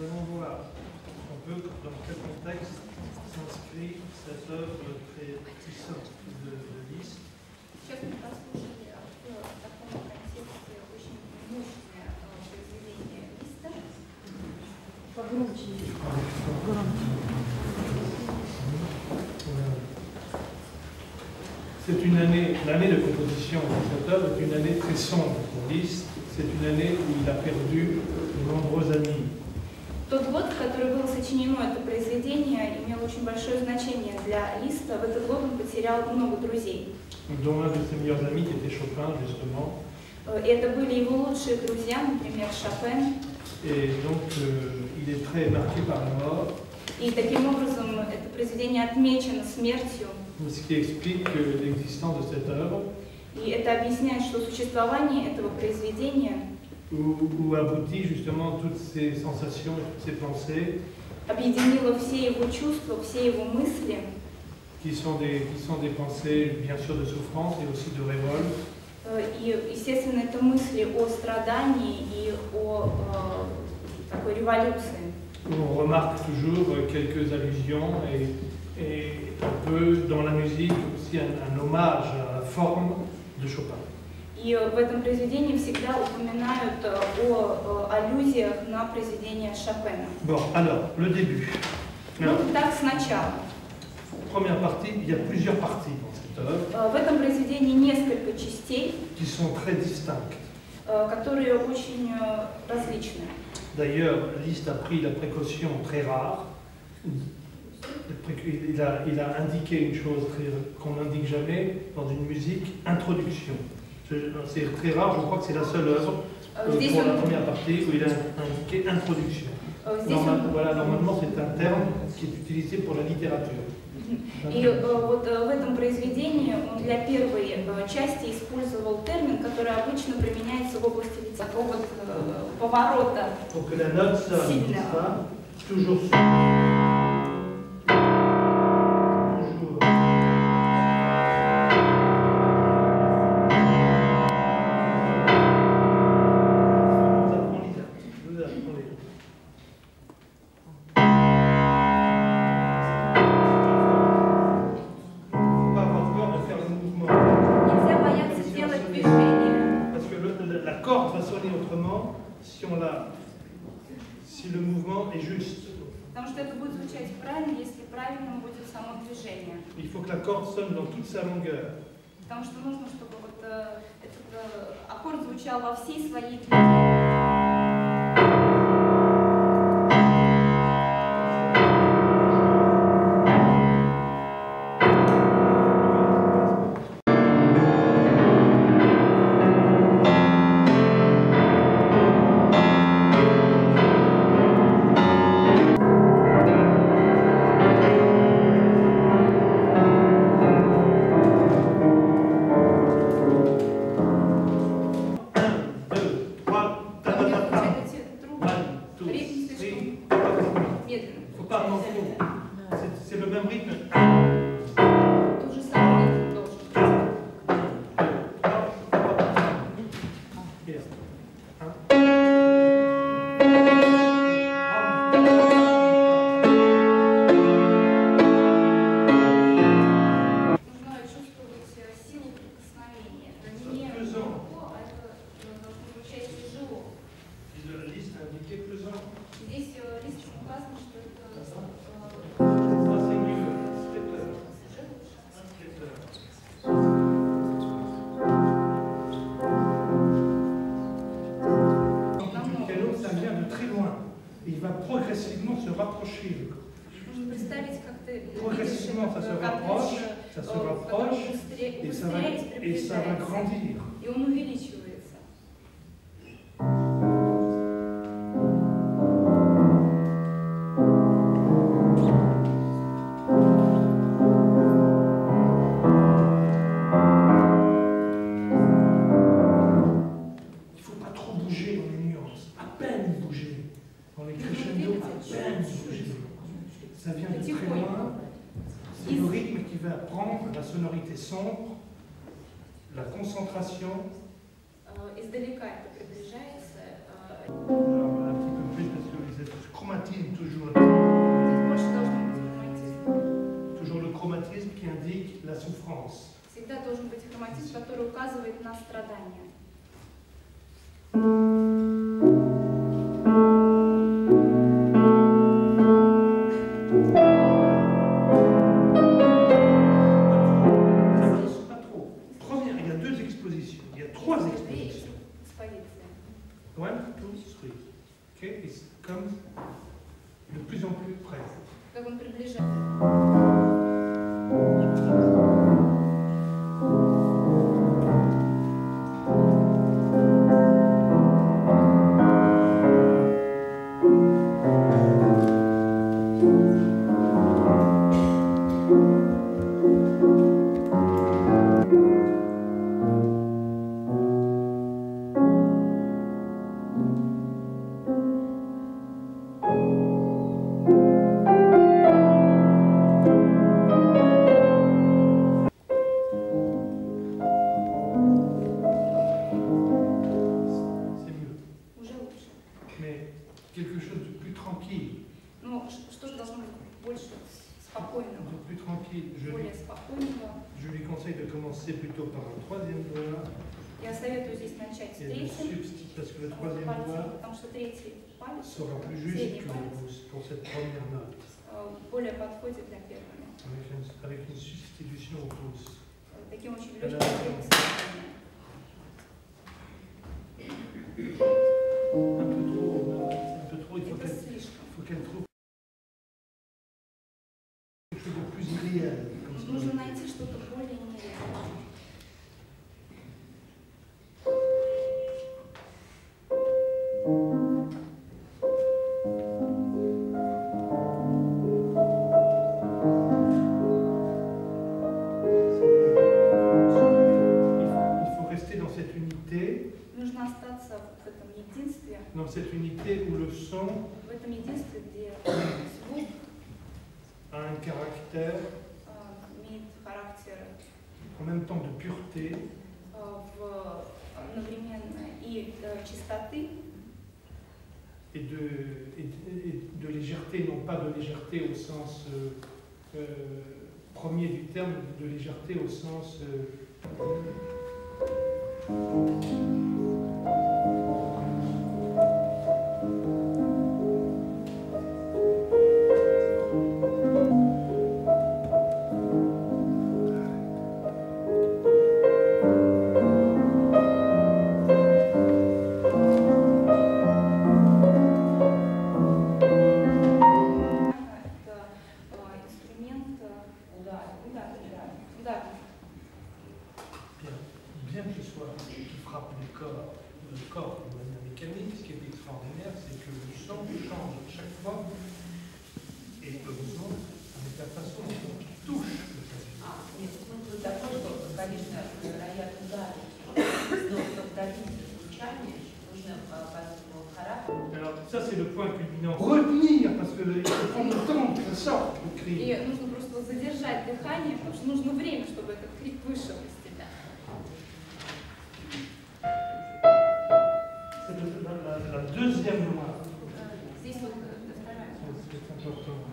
nous allons voir un peu dans quel contexte s'inscrit cette œuvre très puissante de Liszt. Сейчас мы послушали в таком контексте очень мощное произведение Листа. Погромче. C'est une année, l'année de composition de cette œuvre est une année très sombre pour Liszt. C'est une année où il a perdu de nombreux amis. Тот год, в который было сочинено это произведение, имел очень большое значение для Листа. В этот год он потерял много друзей. Dont un de ses meilleurs amis qui était Chopin, justement. И это были его лучшие друзья, например, Шопен. Et donc, il est très marqué par la mort. И таким образом это произведение отмечено смертью. Ce qui explique l'existence de cette œuvre. И это объясняет, что существование этого произведения où aboutit justement toutes ces sensations, toutes ces pensées объединило все его чувства, все его мысли, qui sont des pensées bien sûr de souffrance et aussi de révolte. И, естественно, это мысли о страдании и о такой революции. On remarque toujours quelques allusions et un peu dans la musique aussi un hommage à la forme de Chopin. И в этом произведении всегда упоминают о аллюзиях на произведение Шопена. Bon, alors, le début. Ну, так сначала. Première partie, il y a plusieurs parties dans cette œuvre. В этом произведении несколько частей, qui sont très distinctes. которые очень различны. D'ailleurs, Liszt a pris la précaution très rare. Il a indiqué une chose qu'on n'indique jamais dans une musique, introduction. C'est très rare, je crois que c'est la seule œuvre pour la première partie où il a indiqué introduction. Normalement, c'est un terme qui est utilisé pour la littérature. И вот в этом произведении он для первой части использовал термин, который обычно применяется в области такого вот поворота сильного. Si le mouvement est juste. Потому что это будет звучать правильно, если правильным будет само движение. Il faut que la corde sonne dans toute sa longueur. Потому что нужно, чтобы вот этот аккорд звучал во всей своей длине. C'est le même rythme. Il va progressivement se rapprocher. Progressivement, ça se rapproche, et ça va grandir. Il ne faut pas trop bouger dans les nuances, à peine bouger. Dans les crescendo, à peine bouger. Ça vient de très loin. C'est le rythme qui va prendre la sonorité sombre, la concentration. Alors, un petit peu plus parce que cette chromatique указывает на страдания. One, two, three. Okay, it comes de plus en plus près. Как он приближается. Quelque chose de plus tranquille. Ну, что-то должно быть больше спокойного. De plus tranquille. Более спокойного. Je lui conseille de commencer plutôt par un troisième doigt. Я советую здесь начать с третьим. Parce que le troisième doigt потому что третий палец sera plus juste pour cette première note. Более подходит для первой ноты. Avec une substitution au pouce. Таким очень легким состоянием. Un peu trop, il faut qu'elle trouve quelque chose de plus réel. Нужно найти что-то более нереальное. Il faut rester dans cette unité. Нужно остаться в этом единстве. Dans cette unité où le son В этом единстве, где звук a un caractère имеет характер en même temps de pureté одновременно и чистоты et de légèreté, non pas de légèreté au sens premier du terme, de légèreté au sens bien que ce soit qui frappe le corps de manière mécanique, ce qui est extraordinaire, c'est que le son change chaque fois, et heureusement, avec la façon dont on touche le clavier. Alors ça c'est le point culminant. Retenir, parce qu'il faut prendre le temps que ça sorte le cri. И нужно просто задержать дыхание, потому что нужно время, чтобы этот крик вышел из тебя. C'est la deuxième loi. Здесь вот вторая. C'est important.